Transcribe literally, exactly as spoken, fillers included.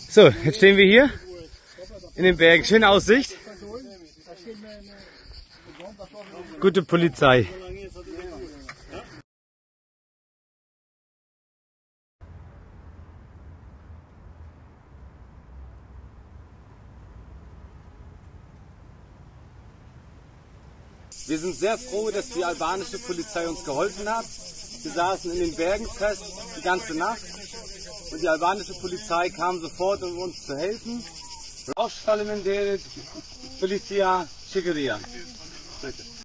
So, jetzt stehen wir hier in den Bergen. Schöne Aussicht. Gute Polizei. Wir sind sehr froh, dass die albanische Polizei uns geholfen hat. Wir saßen in den Bergen fest die ganze Nacht und die albanische Polizei kam sofort, um uns zu helfen. Rosh Falimenderit, Policia Chigriya. Bitte.